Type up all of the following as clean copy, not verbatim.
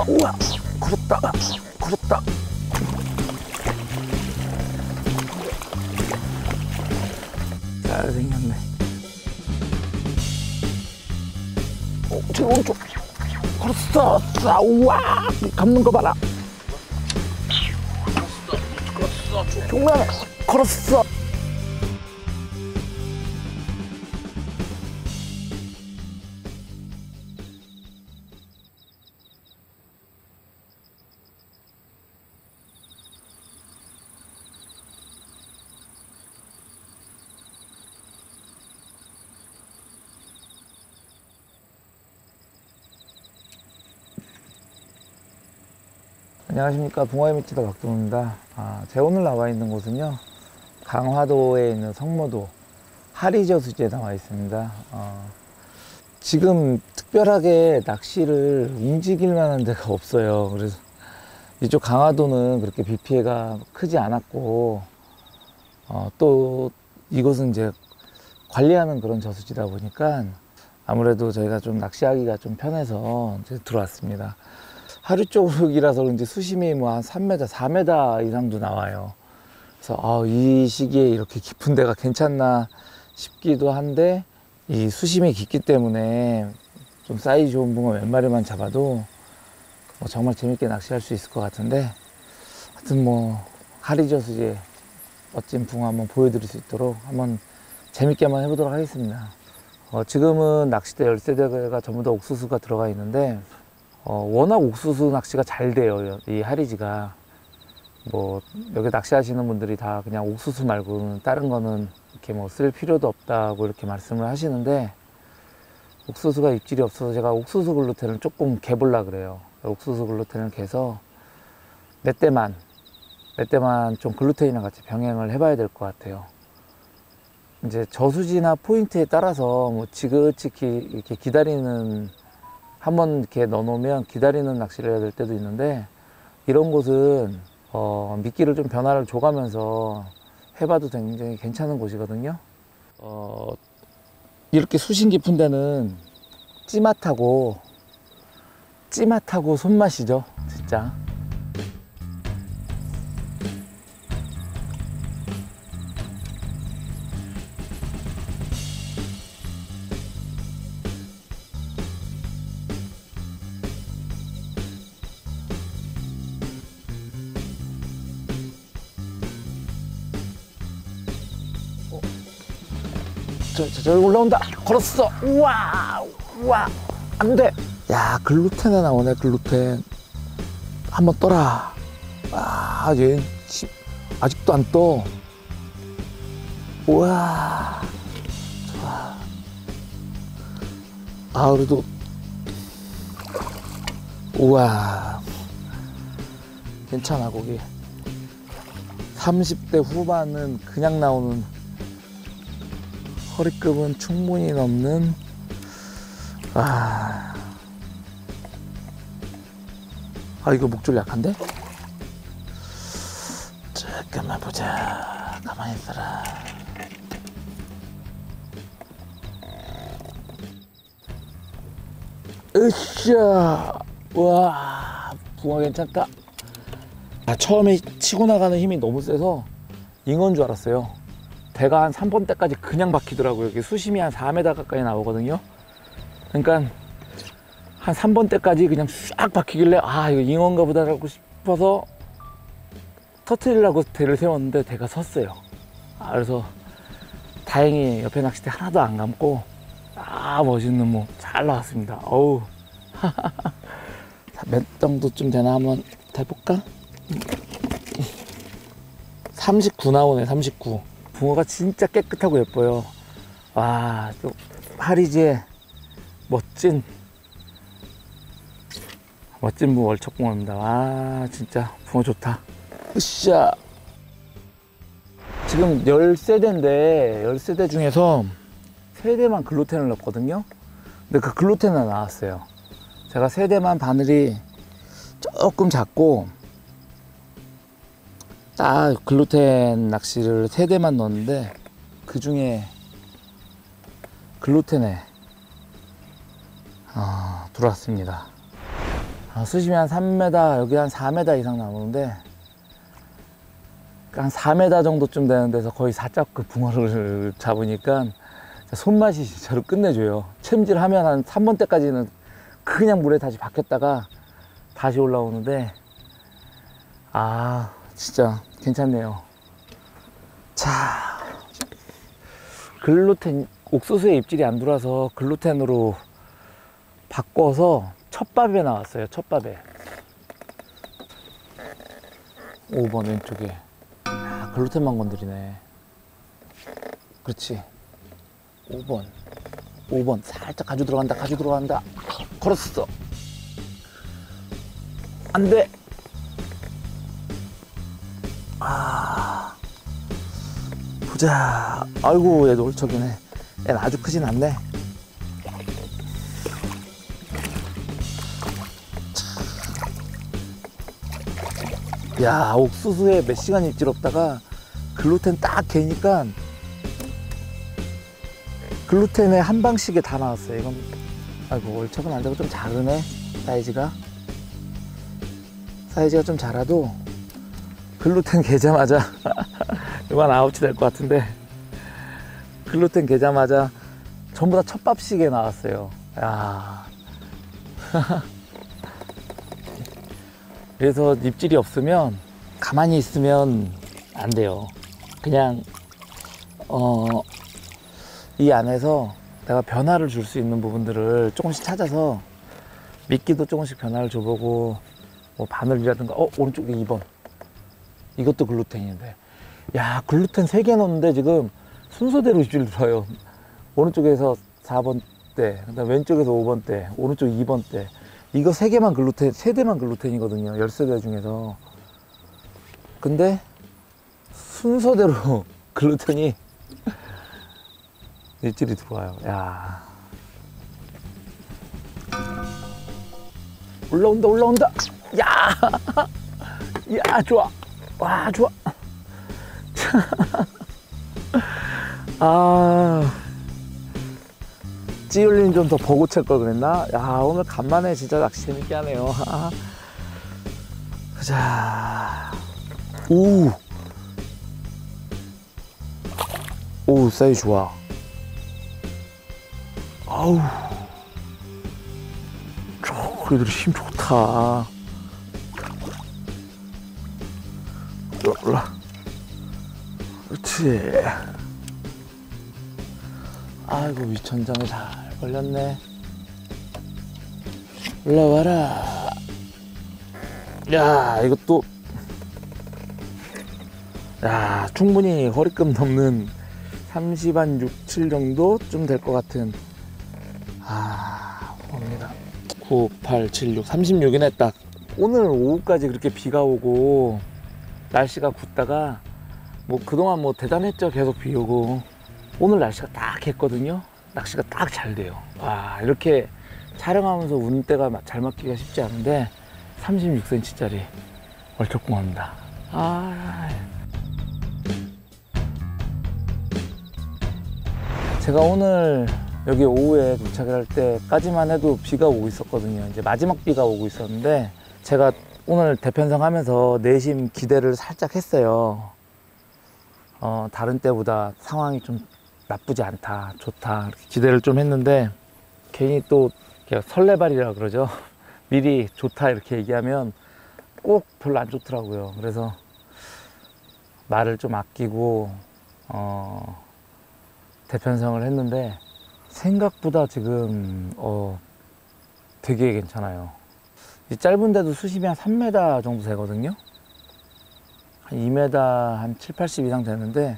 우와, 걸었다, 걸었다. 잘생겼네. 제 오른쪽. 걸었어. 우와, 감는 거 봐라. 걸었어. 종란에 걸었어. 안녕하십니까, 붕어의 미치다 박동호입니다. 제가 오늘 나와 있는 곳은요, 강화도에 있는 성모도 하리저수지에 나와 있습니다. 지금 특별하게 낚시를 움직일 만한 데가 없어요. 그래서 이쪽 강화도는 그렇게 비 피해가 크지 않았고, 또 이곳은 이제 관리하는 그런 저수지다 보니까 아무래도 저희가 좀 낚시하기가 좀 편해서 이제 들어왔습니다. 하류 쪽이라서 그런지 수심이 뭐 한 3m, 4m 이상도 나와요. 그래서 이 시기에 이렇게 깊은 데가 괜찮나 싶기도 한데, 이 수심이 깊기 때문에 좀 사이즈 좋은 붕어 몇 마리만 잡아도 정말 재밌게 낚시할 수 있을 것 같은데, 하여튼 뭐 하리저수지에 멋진 붕어 한번 보여드릴 수 있도록 한번 재밌게 한번 해보도록 하겠습니다. 지금은 낚싯대 열쇠대가 전부 다 옥수수가 들어가 있는데, 워낙 옥수수 낚시가 잘 돼요. 이 하리지가. 뭐 여기 낚시하시는 분들이 다 그냥 옥수수 말고는 다른 거는 이렇게 뭐 쓸 필요도 없다고 이렇게 말씀을 하시는데, 옥수수가 입질이 없어서 제가 옥수수 글루텐을 조금 개보려 그래요. 옥수수 글루텐을 개서 몇 대만 좀 글루텐이랑 같이 병행을 해봐야 될 것 같아요. 이제 저수지나 포인트에 따라서 뭐 지그치기 이렇게 기다리는, 한번 이렇게 넣어놓으면 기다리는 낚시를 해야 될 때도 있는데, 이런 곳은 미끼를 좀 변화를 줘가면서 해봐도 굉장히 괜찮은 곳이거든요. 이렇게 수심 깊은 데는 찌맛하고 손맛이죠, 진짜. 저 올라온다. 걸었어. 우와, 안 돼. 야, 글루텐에 나오네, 글루텐. 한번 떠라. 얘 아직도 안 떠. 우와, 좋아. 그래도 우와, 괜찮아. 거기 30대 후반은 그냥 나오는, 허리급은 충분히 넘는. 이거 목줄 약한데? 잠깐만 보자. 가만히 있어라. 으쌰. 와, 붕어 괜찮다. 처음에 치고 나가는 힘이 너무 세서 잉어인 줄 알았어요. 배가 한 3번 때까지 그냥 박히더라고요. 여기 수심이 한 4m 가까이 나오거든요. 그러니까 한 3번 때까지 그냥 쫙 박히길래 이거 잉어인가 보다 하고 싶어서 터트리려고 대를 세웠는데 대가 섰어요. 그래서 다행히 옆에 낚싯대 하나도 안 감고 멋있는 뭐 잘 나왔습니다. 어우. 몇 정도쯤 되나 한번 해볼까? 39 나오네, 39. 붕어가 진짜 깨끗하고 예뻐요. 또 하리지의 멋진 붕어, 월척붕어입니다. 진짜 붕어 좋다. 으쌰. 지금 13대인데 13대 중에서 3대만 글루텐을 넣었거든요. 근데 그 글루텐은 나왔어요. 제가 3대만 바늘이 조금 작고 딱 글루텐 낚시를 3대만 넣었는데, 그 중에 글루텐에 들어왔습니다. 수심이 한 3m, 여기 한 4m 이상 나오는데, 한 4m 정도쯤 되는 데서 거의 4자급 붕어를 잡으니까 손맛이 저를 끝내줘요. 챔질하면 한 3번 때까지는 그냥 물에 다시 박혔다가 다시 올라오는데, 진짜 괜찮네요. 자, 글루텐, 옥수수에 입질이 안 들어와서 글루텐으로 바꿔서 첫 밥에 나왔어요. 첫 밥에 5번 왼쪽에. 글루텐만 건드리네. 그렇지. 5번 살짝 가져 들어간다. 걸었어. 안돼. 보자. 아이고, 얘도 홀척이네. 얘는 아주 크진 않네. 야, 옥수수에 몇 시간 입질 없다가 글루텐 딱 개니까 글루텐에 한 방씩에 다 나왔어요. 이건, 아이고, 월척은 안 되고 좀 작으네. 사이즈가 좀 작아도 글루텐 개자마자 이만 아웃이 될 것 같은데, 글루텐 개자마자 전부 다 첫 밥씩에 나왔어요. 야. 그래서 입질이 없으면 가만히 있으면 안 돼요. 그냥 이 안에서 내가 변화를 줄 수 있는 부분들을 조금씩 찾아서 미끼도 조금씩 변화를 줘보고, 뭐 바늘이라든가. 오른쪽에 2번, 이것도 글루텐인데, 야, 글루텐 3개 넣었는데 지금 순서대로 입질 들어요. 오른쪽에서 4번 대, 그다음 왼쪽에서 5번 대, 오른쪽 2번 대. 이거 3개만 글루텐, 3대만 글루텐이거든요. 13대 중에서. 근데 순서대로 글루텐이 입질이 들어와요. 야. 올라온다. 야. 야, 좋아. 와, 좋아. 찌울린 좀 더 보고 찰 걸 그랬나? 야, 오늘 간만에 진짜 낚시 재밌게 하네요. 가자. 오, 사이즈 좋아. 아우, 그래도 힘 좋다. 올라. 그렇지. 아이고, 위천장에 잘 걸렸네. 올라와라. 야, 이것도, 야, 충분히 허리끈 넘는 30한 6, 7 정도 좀 될 것 같은. 봅니다. 9, 8, 7, 6, 36이네 딱. 오늘 오후까지 그렇게 비가 오고 날씨가 굳다가 뭐 그동안 뭐 대단했죠. 계속 비 오고. 오늘 날씨가 딱 했거든요. 낚시가 딱 잘 돼요. 와, 이렇게 촬영하면서 운대가 잘 맞기가 쉽지 않은데 36cm짜리 월척붕어입니다. 제가 오늘 여기 오후에 도착을 할 때까지만 해도 비가 오고 있었거든요. 이제 마지막 비가 오고 있었는데, 제가 오늘 대편성 하면서 내심 기대를 살짝 했어요. 다른 때보다 상황이 좀 나쁘지 않다, 좋다, 이렇게 기대를 좀 했는데, 괜히 또 설레발이라 그러죠. 미리 좋다 이렇게 얘기하면 꼭 별로 안 좋더라고요. 그래서 말을 좀 아끼고 대편성을 했는데, 생각보다 지금 되게 괜찮아요. 이 짧은데도 수심이 한 3m 정도 되거든요. 한 2m 한 7, 80 이상 되는데,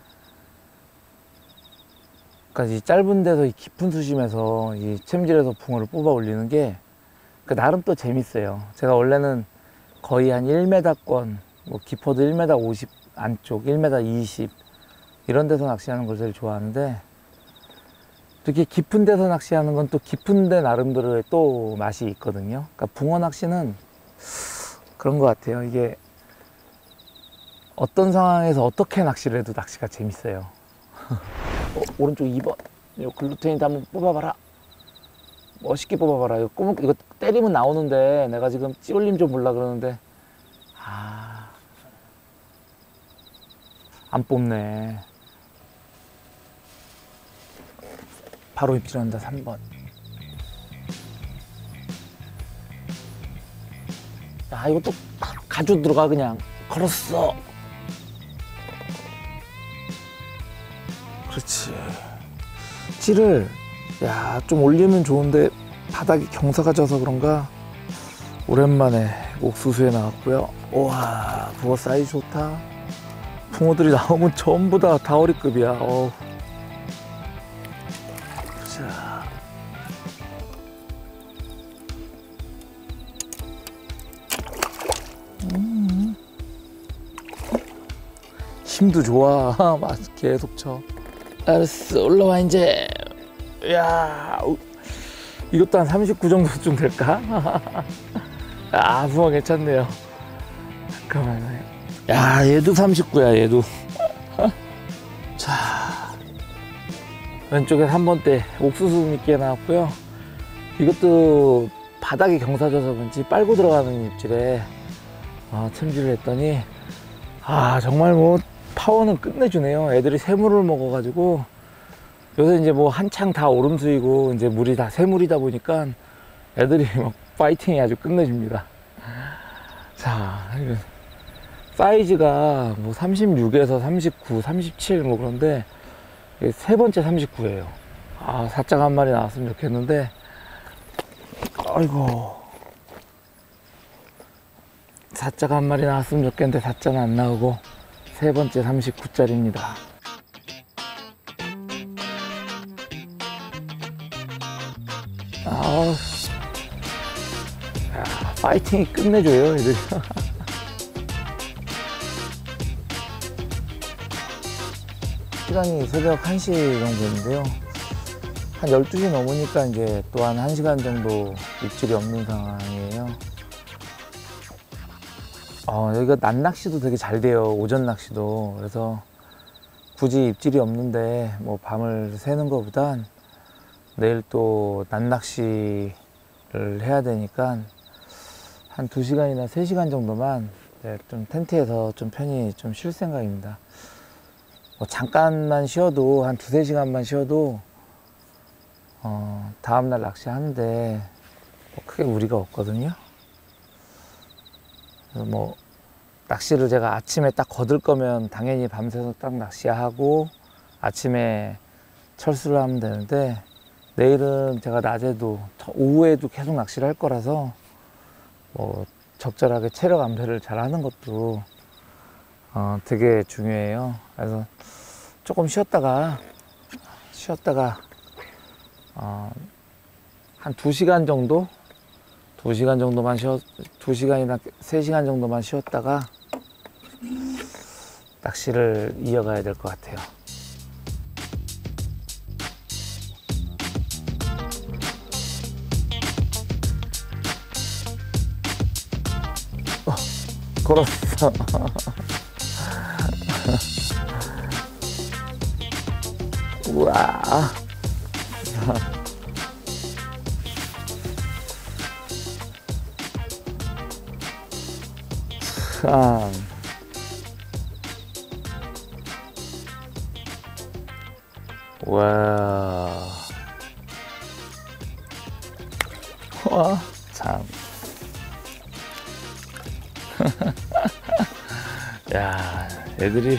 그러니까 이 짧은 데서 이 깊은 수심에서 이 챔질에서 붕어를 뽑아 올리는 게 나름 또 재밌어요. 제가 원래는 거의 한 1m권, 뭐 깊어도 1m 50 안쪽, 1m 20 이런 데서 낚시하는 걸 제일 좋아하는데, 이렇게 깊은 데서 낚시하는 건 또 깊은 데 나름대로의 또 맛이 있거든요. 그러니까 붕어 낚시는 그런 것 같아요. 이게 어떤 상황에서 어떻게 낚시를 해도 낚시가 재밌어요. 오른쪽 2번. 이 글루텐이도 한번 뽑아봐라. 멋있게 뽑아봐라. 이거 때리면 나오는데 내가 지금 찌올림 좀 볼라 그러는데 안 뽑네. 바로 입질한다. 3번. 야, 이거 또 가져 들어가. 그냥 걸었어. 그렇지. 찌를 좀 올리면 좋은데 바닥이 경사가 져서 그런가 오랜만에 옥수수에 나왔고요. 우와, 붕어 사이즈 좋다. 붕어들이 나오면 전부 다 다어리급이야. 자, 힘도 좋아. 계속 쳐. 알았어, 올라와 이제. 야, 이것도 한 39 정도쯤 될까? 붕어 괜찮네요. 잠깐만요. 야, 얘도 39야, 얘도. 자, 왼쪽에 3번 때 옥수수 미끼에 나왔고요. 이것도 바닥이 경사져서 그런지 빨고 들어가는 입질에 챔질을 했더니 정말 뭐 파워는 끝내주네요. 애들이 새물을 먹어가지고 요새 이제 뭐 한창 다 오름수이고 이제 물이 다 새물이다 보니까 애들이 막 파이팅이 아주 끝내줍니다. 자, 사이즈가 뭐 36에서 39, 37 뭐 그런데 세 번째 39예요. 사자가 한 마리 나왔으면 좋겠는데, 아이고, 사자가 한 마리 나왔으면 좋겠는데 사자는 안 나오고 세 번째 39짜리입니다. 파이팅이 끝내줘요, 애들. 시간이 새벽 1시 정도인데요. 한 12시 넘으니까 이제 또 한 1시간 정도 입질이 없는 상황이에요. 여기가 낮 낚시도 되게 잘 돼요. 오전 낚시도. 그래서 굳이 입질이 없는데 뭐 밤을 새는 것보단 내일 또 낮 낚시를 해야 되니까 한 2시간이나 3시간 정도만 좀 텐트에서 좀 편히 좀 쉴 생각입니다. 뭐 잠깐만 쉬어도 한 2~3시간만 쉬어도 다음날 낚시하는데 뭐 크게 무리가 없거든요. 그래서 뭐 낚시를 제가 아침에 딱 거들 거면 당연히 밤새서 딱 낚시하고 아침에 철수를 하면 되는데, 내일은 제가 낮에도 오후에도 계속 낚시를 할 거라서 뭐 적절하게 체력 안배를 잘 하는 것도 되게 중요해요. 그래서 조금 쉬었다가 한 2시간 정도? 2시간 정도만 2시간이나 3시간 정도만 쉬었다가 낚시를 이어가야 될 것 같아요. 걸었어. 우와. 참. 와. 와, 참. 야, 애들이.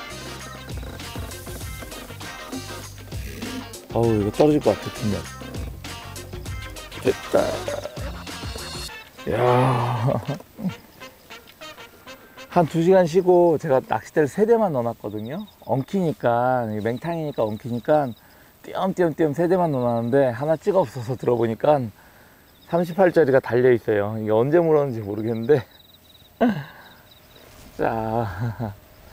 이거 떨어질 것 같아, 분명. 됐다. 야. 한 2시간 쉬고 제가 낚싯대를 3대만 넣어놨거든요. 엉키니까, 맹탕이니까 엉키니까 띄엄띄엄 3대만 넣어놨는데 하나 찍어 없어서 들어보니까 38짜리가 달려있어요. 이게 언제 물었는지 모르겠는데. 자.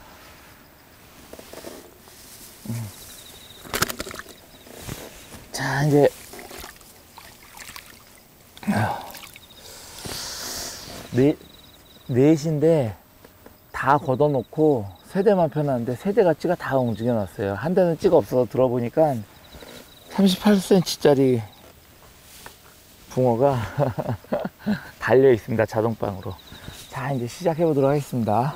자, 이제. 넷인데 다 걷어놓고 3대만 펴놨는데 3대가 찌가 다 움직여놨어요. 한 대는 찌가 없어서 들어보니까 38cm 짜리 붕어가 달려 있습니다. 자동방으로. 자, 이제 시작해 보도록 하겠습니다.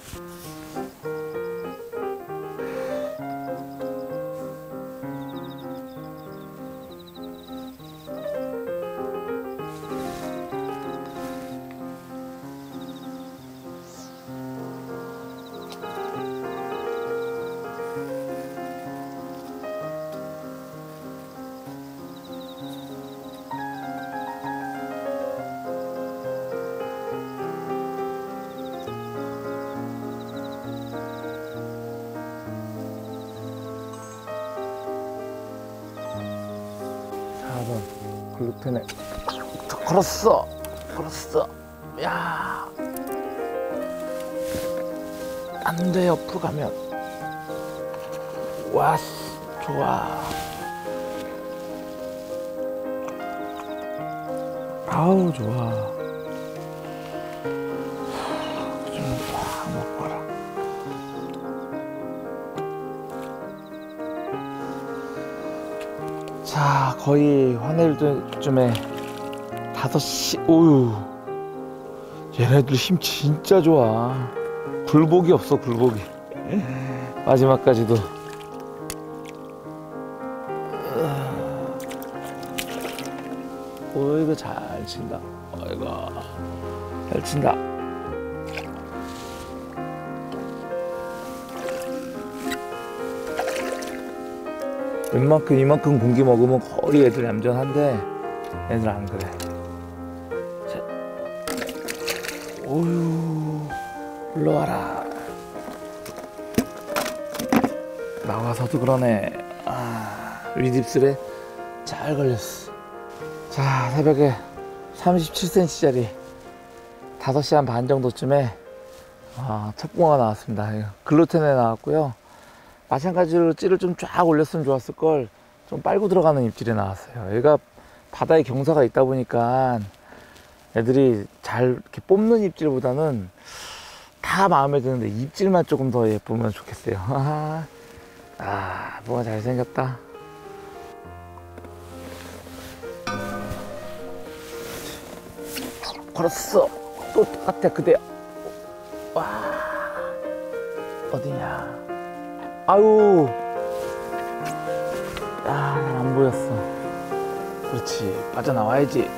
글루텐에 걸었어. 야, 안 돼. 옆으로 가면. 와, 좋아. 아우, 좋아. 좀 먹어라. 자, 거의 화낼 때쯤에 5시. 오유, 얘네들 힘 진짜 좋아. 굴복이 없어, 굴복이. 마지막까지도. 어이구, 잘 친다. 어이구, 잘 친다. 웬만큼 이만큼 공기 먹으면 거의 애들 얌전한데 애들 안 그래. 자, 오유, 올라와라. 나와서도 그러네. 아, 윗입술에 잘 걸렸어. 자, 새벽에 37cm짜리 5시 한 반 정도쯤에 첫 붕어가 나왔습니다. 글루텐에 나왔고요. 마찬가지로 찌를 좀 쫙 올렸으면 좋았을 걸 좀 빨고 들어가는 입질이 나왔어요. 얘가 바다에 경사가 있다 보니까 애들이 잘 이렇게 뽑는 입질보다는 다 마음에 드는데 입질만 조금 더 예쁘면 좋겠어요. 아, 뭐가 잘생겼다. 걸었어. 또 똑같아. 그대야. 와, 어디냐. 아유, 아, 안 보였어. 그렇지, 빠져나와야지.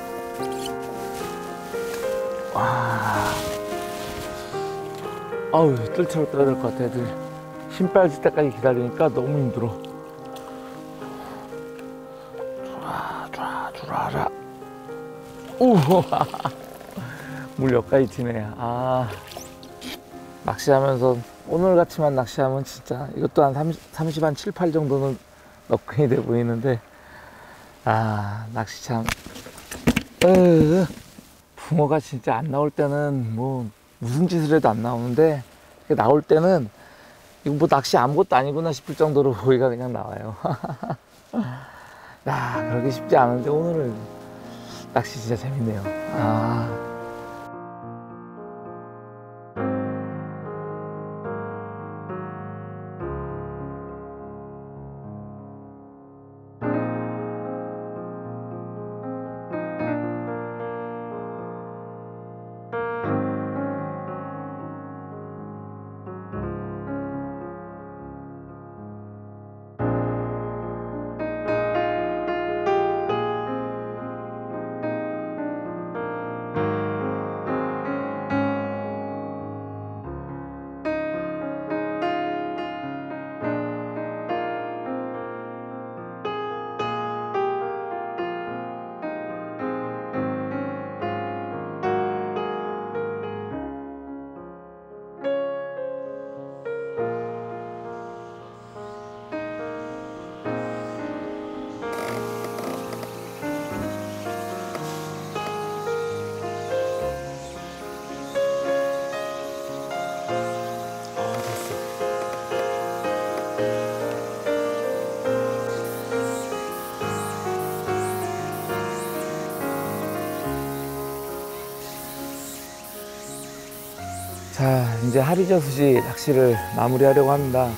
와, 아우, 뜰채로 떠야 될 것 같아. 애들 힘 빠질 때까지 기다리니까 너무 힘들어. 주라라. 우와, 물 여기까지 튀네. 아, 낚시하면서 오늘같이만 낚시하면 진짜 이것도 한 30, 한 7, 8 정도는 너끈이 돼 보이는데, 아, 낚시 참. 붕어가 진짜 안 나올 때는 뭐 무슨 짓을 해도 안 나오는데, 나올 때는 이거 뭐 낚시 아무것도 아니구나 싶을 정도로 고기가 그냥 나와요. 야, 그러기 쉽지 않은데 오늘은 낚시 진짜 재밌네요. 아. 자, 이제 하리저수지 낚시를 마무리하려고 합니다.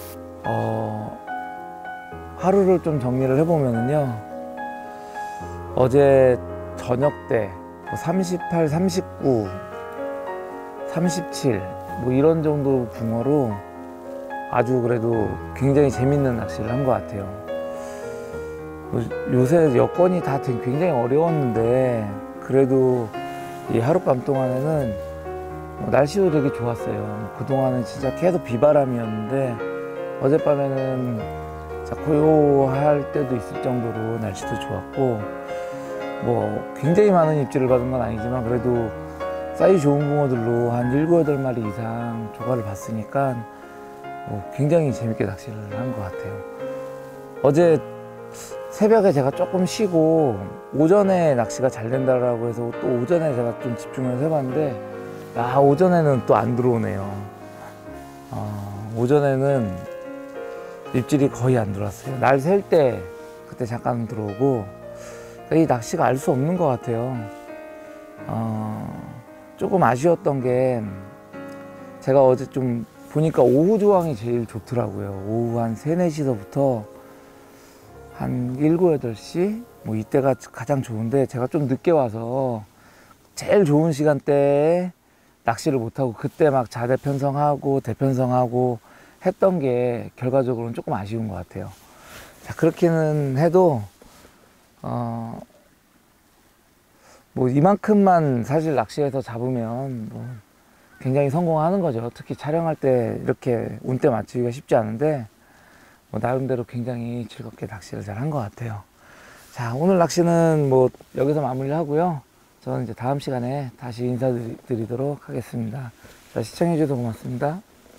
하루를 좀 정리를 해보면은요, 어제 저녁 때 38, 39, 37 뭐 이런 정도 붕어로 아주 그래도 굉장히 재밌는 낚시를 한 것 같아요. 요새 여건이 다 굉장히 어려웠는데 그래도 이 하룻밤 동안에는 날씨도 되게 좋았어요. 그동안은 진짜 계속 비바람이었는데 어젯밤에는 고요할 때도 있을 정도로 날씨도 좋았고, 뭐 굉장히 많은 입질을 받은 건 아니지만 그래도 사이즈 좋은 붕어들로 한 7, 8마리 이상 조과를 봤으니까 뭐 굉장히 재밌게 낚시를 한 것 같아요. 어제 새벽에 제가 조금 쉬고 오전에 낚시가 잘 된다라고 해서 또 오전에 제가 좀 집중해서 해봤는데 오전에는 또 안 들어오네요. 오전에는 입질이 거의 안 들어왔어요. 날 셀 때 그때 잠깐 들어오고, 이 낚시가 알 수 없는 것 같아요. 조금 아쉬웠던 게 제가 어제 좀 보니까 오후 조항이 제일 좋더라고요. 오후 한 3, 4시서부터 한 7, 8시 뭐 이때가 가장 좋은데 제가 좀 늦게 와서 제일 좋은 시간대에 낚시를 못하고 그때 막 자대 편성하고 대편성하고 했던 게 결과적으로는 조금 아쉬운 것 같아요. 자, 그렇게는 해도 뭐 이만큼만 사실 낚시해서 잡으면 뭐 굉장히 성공하는 거죠. 특히 촬영할 때 이렇게 운대 맞추기가 쉽지 않은데 뭐 나름대로 굉장히 즐겁게 낚시를 잘 한 것 같아요. 자, 오늘 낚시는 뭐 여기서 마무리를 하고요. 저는 이제 다음 시간에 다시 인사드리도록 하겠습니다. 자, 시청해 주셔서 고맙습니다.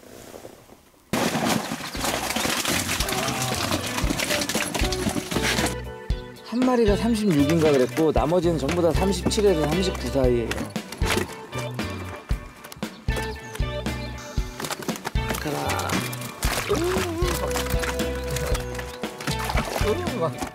한 마리가 36인가 그랬고 나머지는 전부 다 37에서 39 사이에요. 가라. 막